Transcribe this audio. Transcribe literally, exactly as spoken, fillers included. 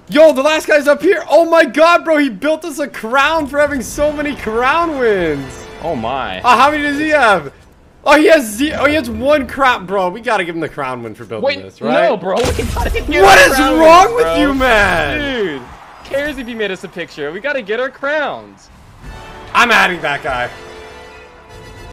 Yo, the last guy's up here. Oh my god, bro. He built us a crown for having so many crown wins. Oh my. Oh, how many does he have? Oh, he has zero. Oh, he has one crop, bro. We gotta give him the crown win for building Wait, this, right? no, bro. We gotta get What our is crown wrong wins, with bro. you, man? Dude, cares if you made us a picture? We gotta get our crowns. I'm adding that guy.